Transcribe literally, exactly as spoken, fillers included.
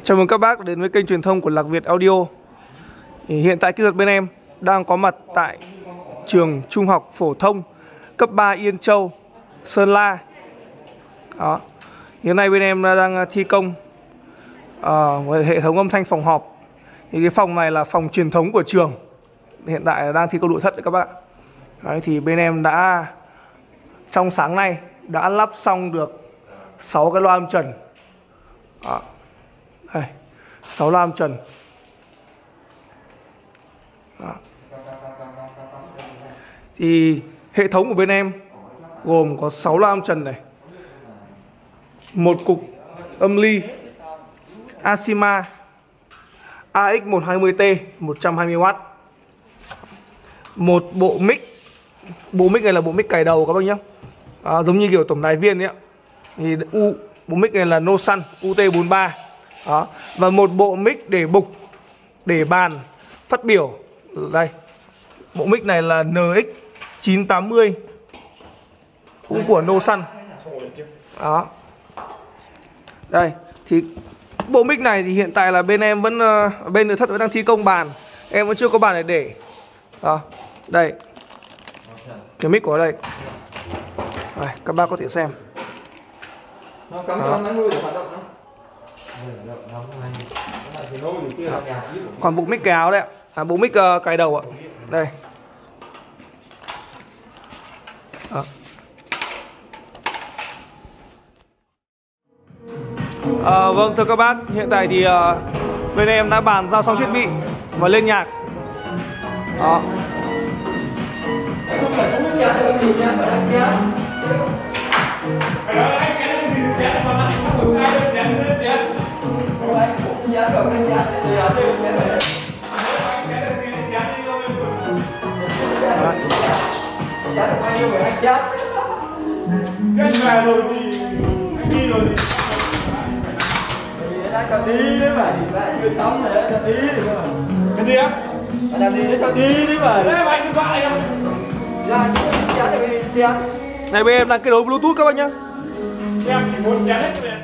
Chào mừng các bác đến với kênh truyền thông của Lạc Việt Audio. Thì hiện tại kỹ thuật bên em đang có mặt tại trường trung học phổ thông cấp ba Yên Châu, Sơn La. Đó. Hiện nay bên em đang thi công uh, hệ thống âm thanh phòng họp. Thì cái phòng này là phòng truyền thống của trường. Hiện tại đang thi công nội thất đấy các bạn. Đấy, thì bên em đã trong sáng nay đã lắp xong được sáu cái loa âm trần. Đó. Đây, sáu loa âm trần. Đó. Thì hệ thống của bên em gồm có sáu loa âm trần này, một cục âm ly Asima A X một hai mươi T một trăm hai mươi oát, một bộ mic. Bộ mic này là bộ mic cài đầu các bác nhé, à, giống như kiểu tổng đài viên ấy ạ. Thì U, bộ mic này là Nosan U T bốn ba. Đó. Và một bộ mic để bục, để bàn, phát biểu. Đây, bộ mic này là N X chín tám mươi, cũng của Nosan. Đó. Đây, thì bộ mic này thì hiện tại là bên em vẫn uh, bên nội thất vẫn đang thi công bàn, em vẫn chưa có bàn để để. Đó. Đây, cái mic của đây. Đây, các bác có thể xem. Đó. Còn bộ mic cái áo đấy ạ, à, bộ mic uh, cài đầu ạ. Đây. Đó. À, vâng thưa các bác, hiện tại thì uh, bên em đã bàn giao xong thiết bị và lên nhạc. Đó. Cho tí đấy mà, bạn chưa sống rồi cho tí đi cơ mà. Cái gì á? Bạn làm gì đấy cho tí đấy mà. Đấy mà anh cứ dọa em. Dạ, chứ giá thì đi, đi á. Này bên em đang kết nối Bluetooth các bác nhá. Em chỉ muốn chén hết